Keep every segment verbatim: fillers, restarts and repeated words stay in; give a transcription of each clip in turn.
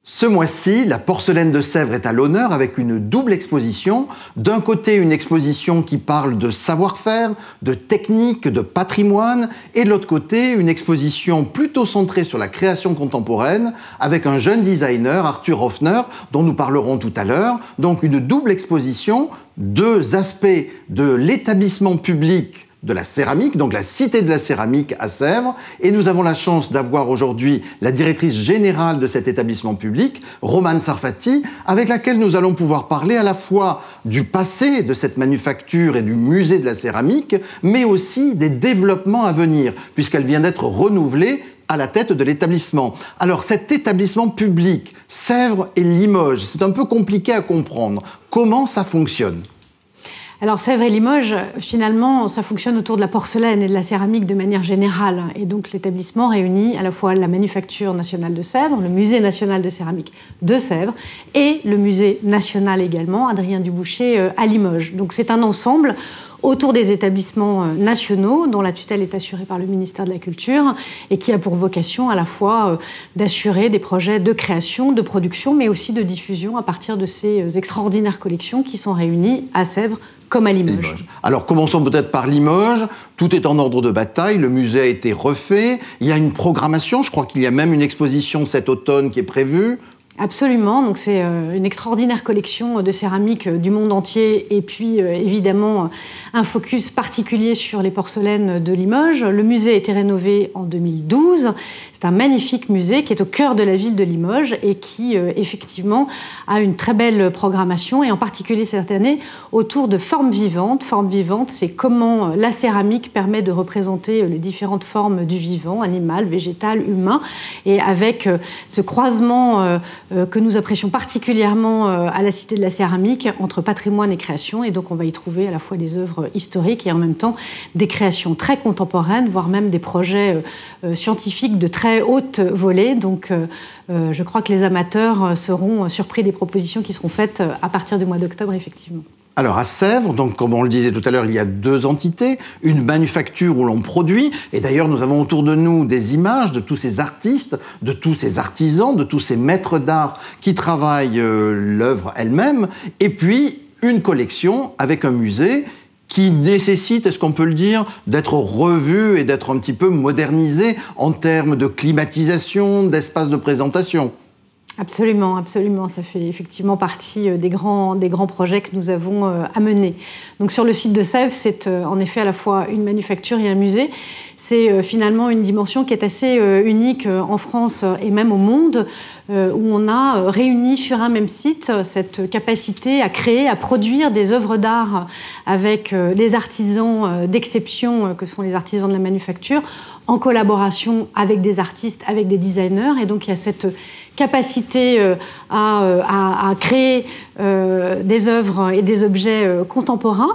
Ce mois-ci, la porcelaine de Sèvres est à l'honneur avec une double exposition. D'un côté, une exposition qui parle de savoir-faire, de technique, de patrimoine, et de l'autre côté, une exposition plutôt centrée sur la création contemporaine avec un jeune designer, Arthur Hoffner, dont nous parlerons tout à l'heure. Donc une double exposition, deux aspects de l'établissement public de la céramique, donc la Cité de la Céramique à Sèvres. Et nous avons la chance d'avoir aujourd'hui la directrice générale de cet établissement public, Romane Sarfati, avec laquelle nous allons pouvoir parler à la fois du passé de cette manufacture et du musée de la céramique, mais aussi des développements à venir, puisqu'elle vient d'être renouvelée à la tête de l'établissement. Alors cet établissement public, Sèvres et Limoges, c'est un peu compliqué à comprendre. Comment ça fonctionne ? Alors Sèvres et Limoges, finalement, ça fonctionne autour de la porcelaine et de la céramique de manière générale. Et donc l'établissement réunit à la fois la Manufacture nationale de Sèvres, le Musée national de céramique de Sèvres et le Musée national également, Adrien Dubouché à Limoges. Donc c'est un ensemble autour des établissements nationaux dont la tutelle est assurée par le ministère de la Culture et qui a pour vocation à la fois d'assurer des projets de création, de production, mais aussi de diffusion à partir de ces extraordinaires collections qui sont réunies à Sèvres comme à Limoges. Limoges. Alors commençons peut-être par Limoges. Tout est en ordre de bataille, le musée a été refait, il y a une programmation, je crois qu'il y a même une exposition cet automne qui est prévue. Absolument, donc c'est une extraordinaire collection de céramique du monde entier et puis évidemment un focus particulier sur les porcelaines de Limoges. Le musée a été rénové en deux mille douze. C'est un magnifique musée qui est au cœur de la ville de Limoges et qui effectivement a une très belle programmation et en particulier cette année autour de formes vivantes. Formes vivantes, c'est comment la céramique permet de représenter les différentes formes du vivant, animal, végétal, humain, et avec ce croisement que nous apprécions particulièrement à la Cité de la Céramique entre patrimoine et création. Et donc on va y trouver à la fois des œuvres historiques et en même temps des créations très contemporaines, voire même des projets scientifiques de très haute volée. Donc euh, je crois que les amateurs seront surpris des propositions qui seront faites à partir du mois d'octobre, effectivement. Alors à Sèvres, donc comme on le disait tout à l'heure, il y a deux entités, une manufacture où l'on produit, et d'ailleurs nous avons autour de nous des images de tous ces artistes, de tous ces artisans, de tous ces maîtres d'art qui travaillent euh, l'œuvre elle-même, et puis une collection avec un musée qui nécessite, est-ce qu'on peut le dire, d'être revu et d'être un petit peu modernisé en termes de climatisation, d'espace de présentation. Absolument, absolument. Ça fait effectivement partie des grands, des grands projets que nous avons euh, à mener. Donc sur le site de Sèvres, c'est euh, en effet à la fois une manufacture et un musée. C'est euh, finalement une dimension qui est assez euh, unique euh, en France euh, et même au monde, euh, où on a euh, réuni sur un même site euh, cette capacité à créer, à produire des œuvres d'art avec euh, les artisans euh, d'exception euh, que sont les artisans de la manufacture, en collaboration avec des artistes, avec des designers. Et donc il y a cette capacité euh, à, à, à créer euh, des œuvres et des objets euh, contemporains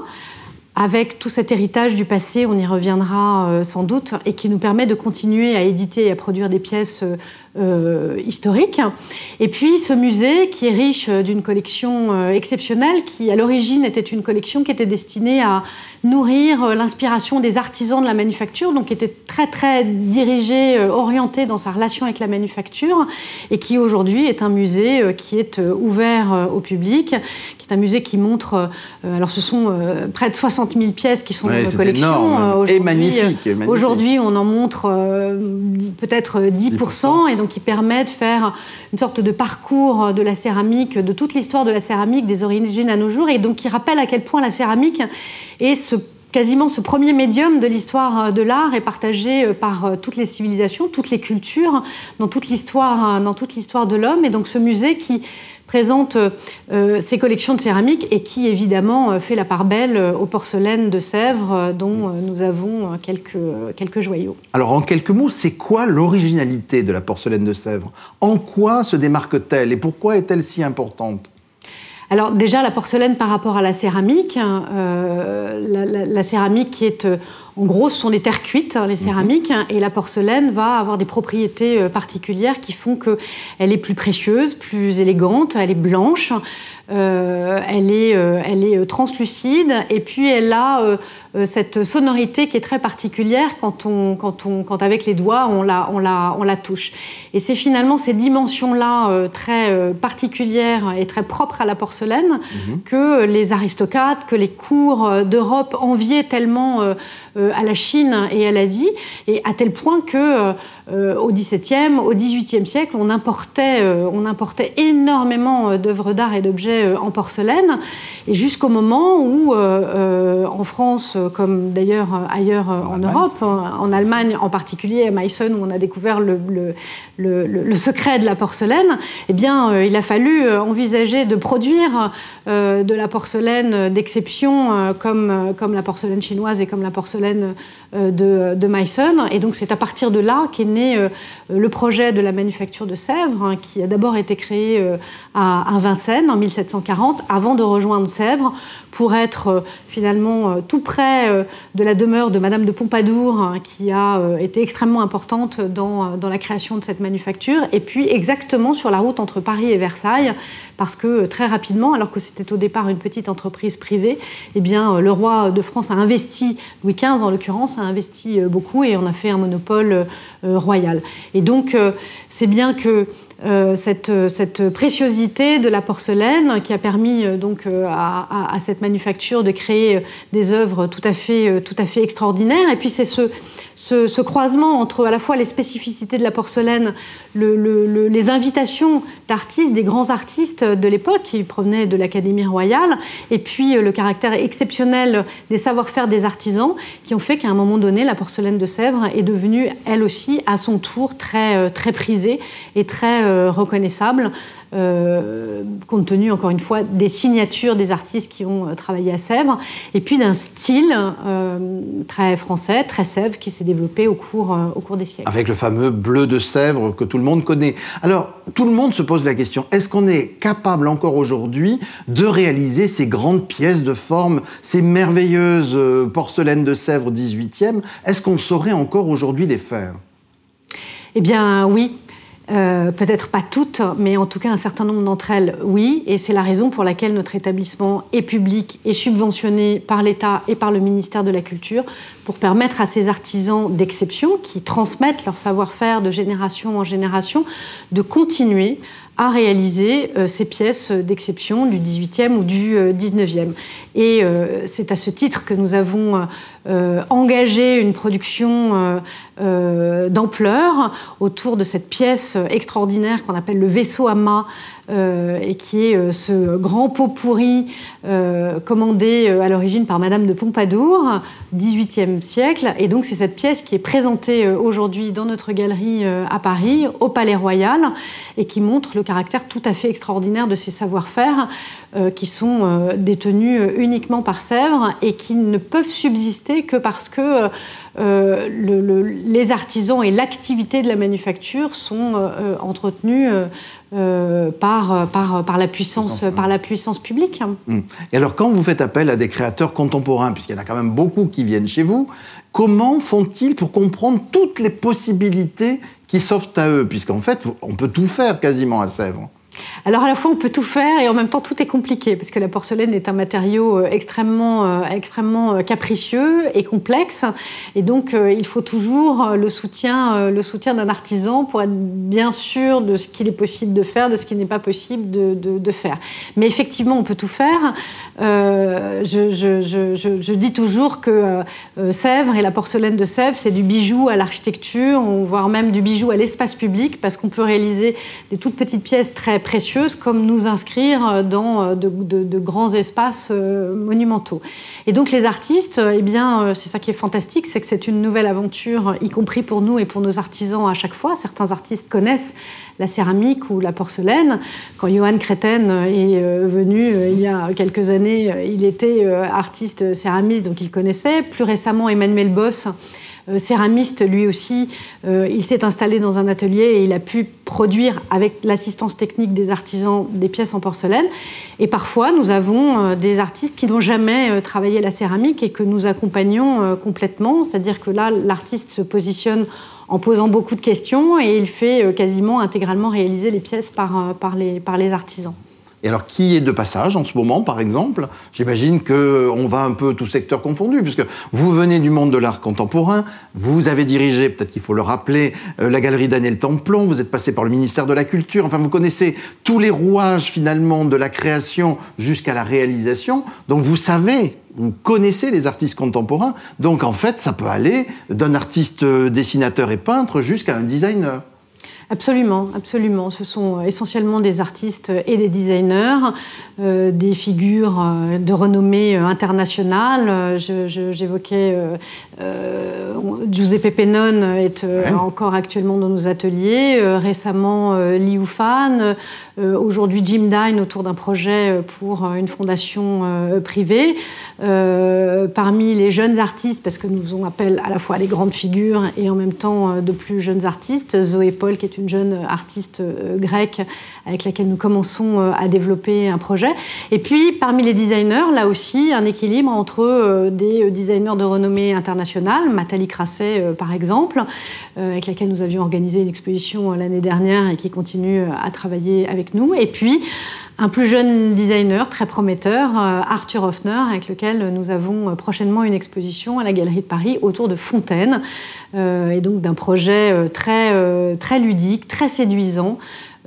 avec tout cet héritage du passé, on y reviendra euh, sans doute, et qui nous permet de continuer à éditer et à produire des pièces euh, historiques. Et puis ce musée qui est riche d'une collection euh, exceptionnelle, qui à l'origine était une collection qui était destinée à nourrir l'inspiration des artisans de la manufacture, donc qui était très très dirigée, euh, orientée dans sa relation avec la manufacture, et qui aujourd'hui est un musée euh, qui est euh, ouvert euh, au public, qui est un musée qui montre, euh, alors ce sont euh, près de soixante mille pièces qui sont ouais, dans nos collections. Euh, et magnifique. Euh, aujourd'hui, on en montre euh, peut-être dix pour cent, et donc qui permet de faire une sorte de parcours de la céramique, de toute l'histoire de la céramique, des origines à nos jours, et donc qui rappelle à quel point la céramique est ce quasiment ce premier médium de l'histoire de l'art est partagé par toutes les civilisations, toutes les cultures, dans toute l'histoire, dans toute l'histoire de l'homme. Et donc ce musée qui présente euh, ses collections de céramique et qui évidemment fait la part belle aux porcelaines de Sèvres dont nous avons quelques, quelques joyaux. Alors en quelques mots, c'est quoi l'originalité de la porcelaine de Sèvres? En quoi se démarque-t-elle et pourquoi est-elle si importante? Alors déjà, la porcelaine par rapport à la céramique, euh, la, la, la céramique qui est, euh, en gros, ce sont des terres cuites, les céramiques, mmh. et la porcelaine va avoir des propriétés euh, particulières qui font qu'elle est plus précieuse, plus élégante, elle est blanche, euh, elle est, euh, elle est translucide, et puis elle a euh, cette sonorité qui est très particulière quand, on, quand, on, quand avec les doigts on la, on la, on la touche. Et c'est finalement ces dimensions-là euh, très euh, particulières et très propres à la porcelaine mmh. que les aristocrates, que les cours d'Europe enviaient tellement euh, euh, à la Chine et à l'Asie, et à tel point que euh, au dix-septième, au dix-huitième siècle, on importait, euh, on importait énormément d'œuvres d'art et d'objets euh, en porcelaine, et jusqu'au moment où, euh, euh, en France, comme d'ailleurs ailleurs en, en Europe, en Allemagne en particulier, à Meissen, où on a découvert le, le, le, le secret de la porcelaine, eh bien, euh, il a fallu envisager de produire euh, de la porcelaine d'exception, euh, comme, euh, comme la porcelaine chinoise et comme la porcelaine euh, de, de Meissen. Et donc, c'est à partir de là qu'est né euh, le projet de la manufacture de Sèvres, hein, qui a d'abord été créé euh, à, à Vincennes en mille sept cent quarante, avant de rejoindre Sèvres, pour être euh, finalement euh, tout près euh, de la demeure de Madame de Pompadour, hein, qui a euh, été extrêmement importante dans, dans la création de cette manufacture, et puis exactement sur la route entre Paris et Versailles, parce que euh, très rapidement, alors que c'était au départ une petite entreprise privée, eh bien, euh, le roi de France a investi, Louis quinze en l'occurrence, a investi euh, beaucoup, et on a fait un monopole euh, royal. Et donc, euh, c'est bien que Euh, cette, cette préciosité de la porcelaine qui a permis euh, donc, euh, à, à, à cette manufacture de créer des œuvres tout à fait, euh, tout à fait extraordinaires. Et puis c'est ce, ce, ce croisement entre à la fois les spécificités de la porcelaine, le, le, le, les invitations d'artistes, des grands artistes de l'époque qui provenaient de l'Académie royale, et puis euh, le caractère exceptionnel des savoir-faire des artisans qui ont fait qu'à un moment donné, la porcelaine de Sèvres est devenue, elle aussi, à son tour, très, euh, très prisée et très euh, reconnaissable, euh, compte tenu, encore une fois, des signatures des artistes qui ont euh, travaillé à Sèvres, et puis d'un style euh, très français, très Sèvres, qui s'est développé au cours, euh, au cours des siècles. Avec le fameux bleu de Sèvres que tout le monde connaît. Alors, tout le monde se pose la question, est-ce qu'on est capable encore aujourd'hui de réaliser ces grandes pièces de forme, ces merveilleuses euh, porcelaines de Sèvres dix-huitième? Est-ce qu'on saurait encore aujourd'hui les faire? Eh bien, oui. Euh, peut-être pas toutes, mais en tout cas un certain nombre d'entre elles, oui. Et c'est la raison pour laquelle notre établissement est public et subventionné par l'État et par le ministère de la Culture, pour permettre à ces artisans d'exception qui transmettent leur savoir-faire de génération en génération de continuer à réaliser euh, ces pièces d'exception du dix-huitième ou du euh, dix-neuvième. Et euh, c'est à ce titre que nous avons euh, engagé une production euh, euh, d'ampleur autour de cette pièce extraordinaire qu'on appelle le vaisseau à mât, euh, et qui est euh, ce grand pot pourri euh, commandé euh, à l'origine par Madame de Pompadour, dix-huitième siècle. Et donc c'est cette pièce qui est présentée euh, aujourd'hui dans notre galerie euh, à Paris, au Palais Royal, et qui montre le caractère tout à fait extraordinaire de ces savoir-faire euh, qui sont euh, détenus euh, uniquement par Sèvres et qui ne peuvent subsister que parce que euh, le, le, les artisans et l'activité de la manufacture sont euh, entretenus euh, euh, par, par, par, la puissance, par la puissance publique. Et alors, quand vous faites appel à des créateurs contemporains, puisqu'il y en a quand même beaucoup qui viennent chez vous, comment font-ils pour comprendre toutes les possibilités qui s'offrent à eux? Puisqu'en fait, on peut tout faire quasiment à Sèvres. Alors à la fois on peut tout faire et en même temps tout est compliqué parce que la porcelaine est un matériau extrêmement, extrêmement capricieux et complexe, et donc euh, il faut toujours le soutien, euh, le soutien d'un artisan pour être bien sûr de ce qu'il est possible de faire, de ce qui n'est pas possible de, de, de faire. Mais effectivement on peut tout faire. Euh, je, je, je, je, je dis toujours que euh, Sèvres et la porcelaine de Sèvres, c'est du bijou à l'architecture, voire même du bijou à l'espace public, parce qu'on peut réaliser des toutes petites pièces très précieuses comme nous inscrire dans de, de, de grands espaces euh, monumentaux. Et donc les artistes, eh bien, c'est ça qui est fantastique, c'est que c'est une nouvelle aventure, y compris pour nous et pour nos artisans à chaque fois. Certains artistes connaissent la céramique ou la porcelaine. Quand Johann Créten est venu il y a quelques années, il était artiste céramiste, donc il connaissait. Plus récemment, Emmanuel Boss, céramiste, lui aussi, euh, il s'est installé dans un atelier et il a pu produire, avec l'assistance technique des artisans, des pièces en porcelaine. Et parfois, nous avons euh, des artistes qui n'ont jamais euh, travaillé la céramique et que nous accompagnons euh, complètement. C'est-à-dire que là, l'artiste se positionne en posant beaucoup de questions et il fait euh, quasiment intégralement réaliser les pièces par, euh, par, les, par les artisans. Et alors, qui est de passage en ce moment, par exemple? J'imagine qu'on va un peu tout secteur confondu, puisque vous venez du monde de l'art contemporain, vous avez dirigé, peut-être qu'il faut le rappeler, euh, la galerie Daniel Templon, vous êtes passé par le ministère de la Culture, enfin, vous connaissez tous les rouages, finalement, de la création jusqu'à la réalisation, donc vous savez... Vous connaissez les artistes contemporains, donc en fait, ça peut aller d'un artiste dessinateur et peintre jusqu'à un designer. Absolument, absolument. Ce sont essentiellement des artistes et des designers, euh, des figures euh, de renommée internationale. Je, je, j'évoquais euh, euh, Giuseppe Pennone est euh, ouais. encore actuellement dans nos ateliers. Euh, récemment, euh, Liu Fan. Euh, aujourd'hui, Jim Dine autour d'un projet pour une fondation euh, privée. Euh, parmi les jeunes artistes, parce que nous faisons appel à la fois à des grandes figures et en même temps de plus jeunes artistes, Zoé Paul, qui est une jeune artiste euh, grecque avec laquelle nous commençons euh, à développer un projet. Et puis, parmi les designers, là aussi, un équilibre entre euh, des designers de renommée internationale, Nathalie Crasset, euh, par exemple, euh, avec laquelle nous avions organisé une exposition euh, l'année dernière et qui continue euh, à travailler avec nous. Et puis, un plus jeune designer très prometteur, euh, Arthur Hoffner, avec lequel nous avons euh, prochainement une exposition à la Galerie de Paris autour de Fontaine, euh, et donc d'un projet euh, très, euh, très ludique, très séduisant,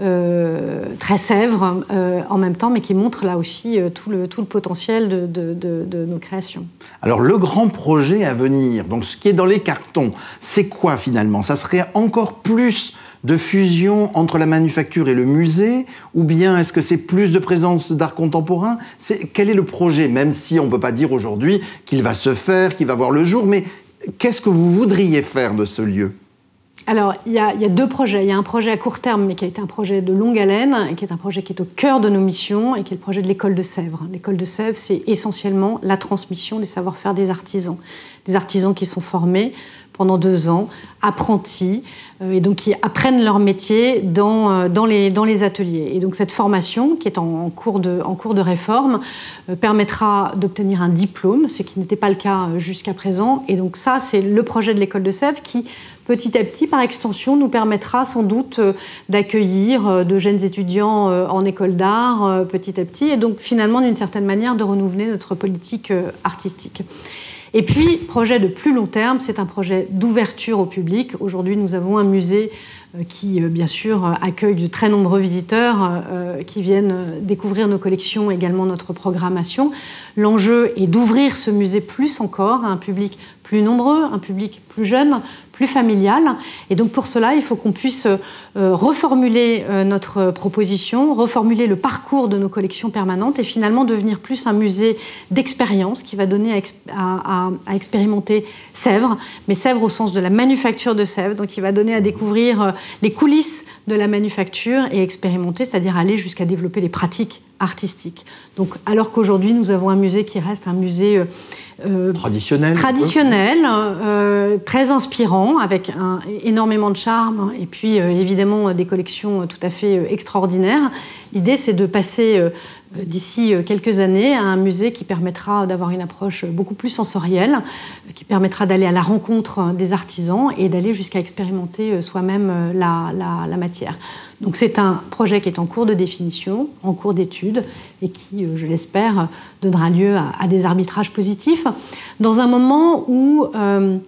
euh, très Sèvres euh, en même temps, mais qui montre là aussi euh, tout, le, tout le potentiel de, de, de, de nos créations. Alors le grand projet à venir, donc ce qui est dans les cartons, c'est quoi finalement? Ça serait encore plus de fusion entre la manufacture et le musée, ou bien est-ce que c'est plus de présence d'art contemporain? C'est, quel est le projet? Même si on ne peut pas dire aujourd'hui qu'il va se faire, qu'il va voir le jour, mais qu'est-ce que vous voudriez faire de ce lieu? Alors, il y, a, il y a deux projets. Il y a un projet à court terme, mais qui a été un projet de longue haleine, et qui est un projet qui est au cœur de nos missions, et qui est le projet de l'école de Sèvres. L'école de Sèvres, c'est essentiellement la transmission des savoir-faire des artisans. Des artisans qui sont formés pendant deux ans, apprentis, euh, et donc qui apprennent leur métier dans, euh, dans, les, dans les ateliers. Et donc cette formation, qui est en, en, cours, de, en cours de réforme, euh, permettra d'obtenir un diplôme, ce qui n'était pas le cas jusqu'à présent. Et donc ça, c'est le projet de l'école de Sèvres qui, petit à petit, par extension, nous permettra sans doute euh, d'accueillir euh, de jeunes étudiants euh, en école d'art, euh, petit à petit, et donc finalement, d'une certaine manière, de renouveler notre politique euh, artistique. Et puis, projet de plus long terme, c'est un projet d'ouverture au public. Aujourd'hui, nous avons un musée qui, bien sûr, accueille de très nombreux visiteurs euh, qui viennent découvrir nos collections, également notre programmation. L'enjeu est d'ouvrir ce musée plus encore à un public plus nombreux, un public plus jeune, plus familial. Et donc pour cela, il faut qu'on puisse euh, reformuler euh, notre proposition, reformuler le parcours de nos collections permanentes et finalement devenir plus un musée d'expérience qui va donner à, à, à expérimenter Sèvres, mais Sèvres au sens de la manufacture de Sèvres, donc qui va donner à découvrir euh, les coulisses de la manufacture et expérimenter, c'est-à-dire aller jusqu'à développer les pratiques artistiques. Donc, alors qu'aujourd'hui, nous avons un musée qui reste un musée euh, traditionnel, traditionnel euh, très inspirant, avec un, énormément de charme, et puis euh, évidemment des collections tout à fait euh, extraordinaires. L'idée, c'est de passer euh, d'ici quelques années à un musée qui permettra d'avoir une approche beaucoup plus sensorielle, qui permettra d'aller à la rencontre des artisans et d'aller jusqu'à expérimenter soi-même la, la, la matière. Donc c'est un projet qui est en cours de définition, en cours d'étude, et qui, je l'espère, donnera lieu à, à des arbitrages positifs, dans un moment où... Euh,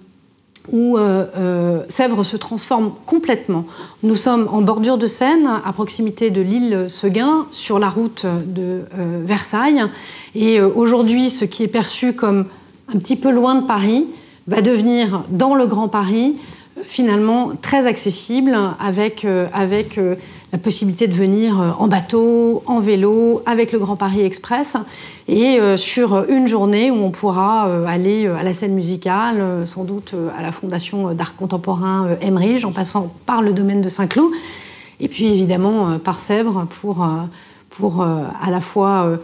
où euh, euh, Sèvres se transforme complètement. Nous sommes en bordure de Seine, à proximité de l'île Seguin, sur la route de euh, Versailles. Et euh, aujourd'hui, ce qui est perçu comme un petit peu loin de Paris va devenir, dans le Grand Paris, euh, finalement très accessible, avec, euh, avec euh, la possibilité de venir en bateau, en vélo, avec le Grand Paris Express, et euh, sur une journée où on pourra euh, aller à la scène musicale, euh, sans doute euh, à la Fondation d'art contemporain euh, Emerige, en passant par le domaine de Saint-Cloud, et puis évidemment euh, par Sèvres pour, euh, pour euh, à la fois euh,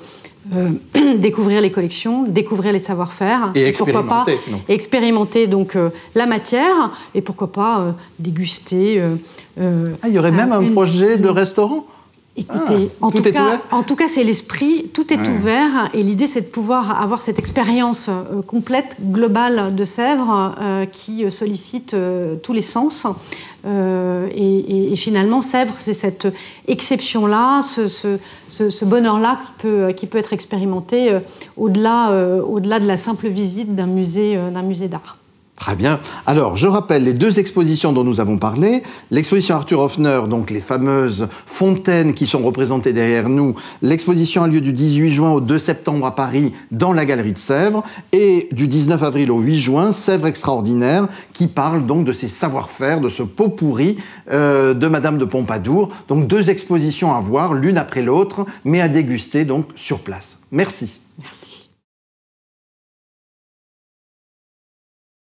euh, découvrir les collections, découvrir les savoir-faire, et, et expérimenter, pourquoi pas non. expérimenter donc euh, la matière, et pourquoi pas euh, déguster. Euh, euh, ah, il y aurait même un une, projet une... de restaurant. Écoutez, ah, en, tout tout est cas, ouvert en tout cas, c'est l'esprit, tout est ouais. ouvert, et l'idée, c'est de pouvoir avoir cette expérience euh, complète, globale de Sèvres, euh, qui sollicite euh, tous les sens, Euh, et, et, et finalement, Sèvres, c'est cette exception-là, ce, ce, ce, ce bonheur-là qui peut, qui peut être expérimenté euh, au-delà, euh, au-delà de la simple visite d'un musée, euh, d'un musée d'art. Très bien. Alors, je rappelle les deux expositions dont nous avons parlé. L'exposition Arthur Hoffner, donc les fameuses fontaines qui sont représentées derrière nous. L'exposition a lieu du dix-huit juin au deux septembre à Paris, dans la Galerie de Sèvres. Et du dix-neuf avril au huit juin, Sèvres extraordinaire, qui parle donc de ses savoir-faire, de ce pot pourri euh, de Madame de Pompadour. Donc, deux expositions à voir, l'une après l'autre, mais à déguster donc sur place. Merci. Merci.